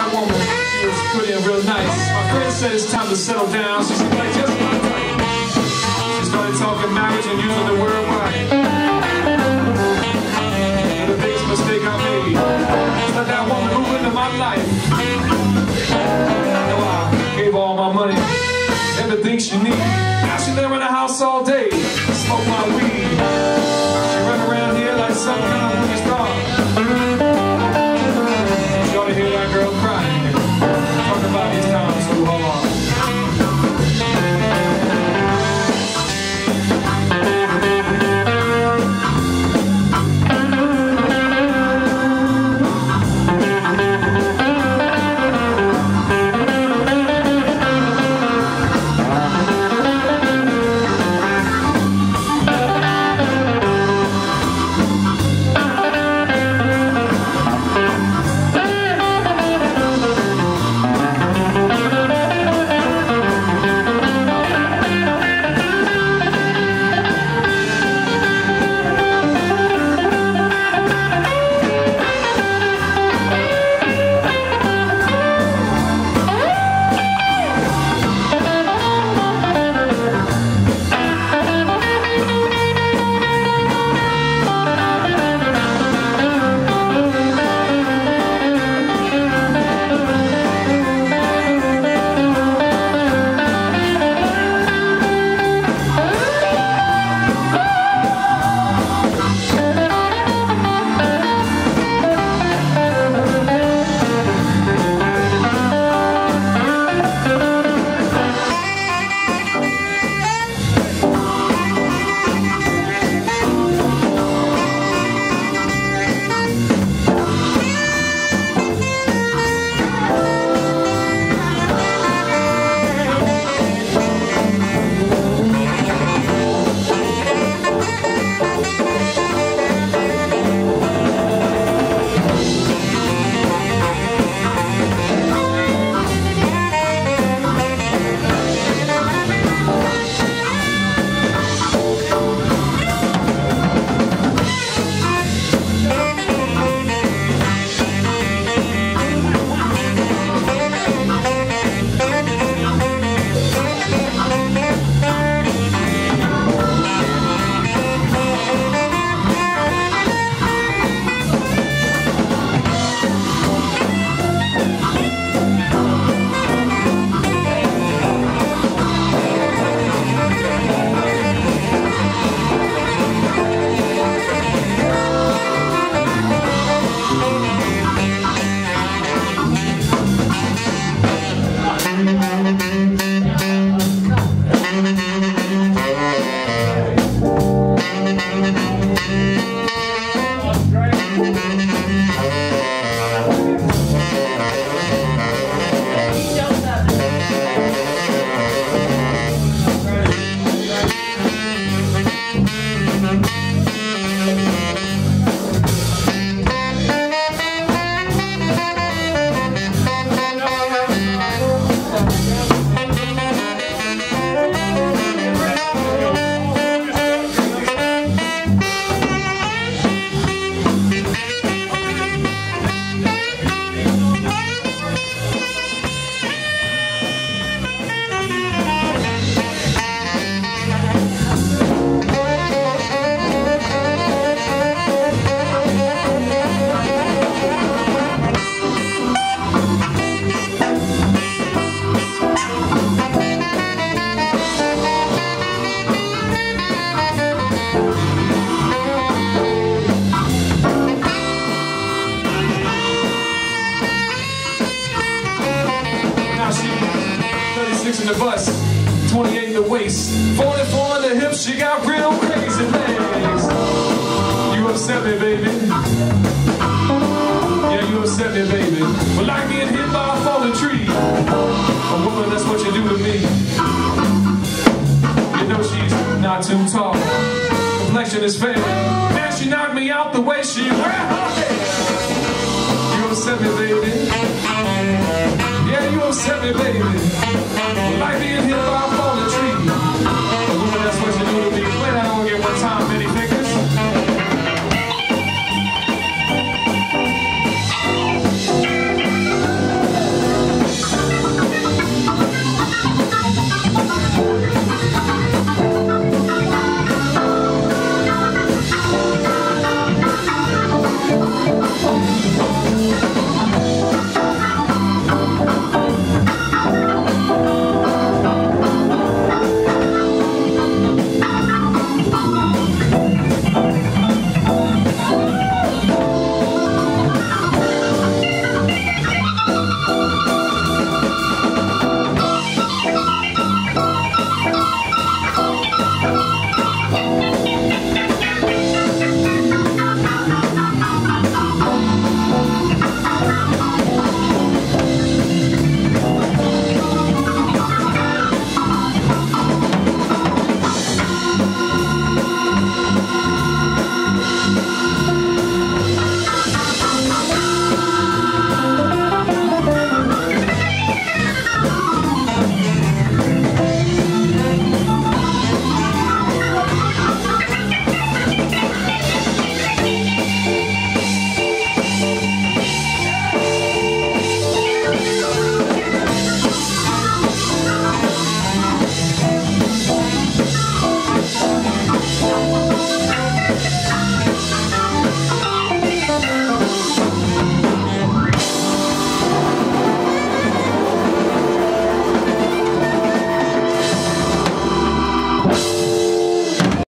fine woman. She was pretty and real nice. My friend said it's time to settle down. She seemed like just my type. She started talking marriage and using the word wife. And the biggest mistake I made was let that woman move into my life. I know I gave her all my money, everything she needed. Now she live in the house all day, smoke my weed. She run around here like some kind of movie star. You ought to hear that girl crying, talking about these times too hard. In the bust, 28 in the waist, 44 in the hips, she got real crazy legs. You upset me, baby. Yeah, you upset me, baby. But like being hit by a falling tree, a woman, that's what you do to me. You know she's not too tall, complexion is fair. Man, she knocked me out the way she wear her hair. You upset me, baby. Yeah, you upset me, baby. Like being hit by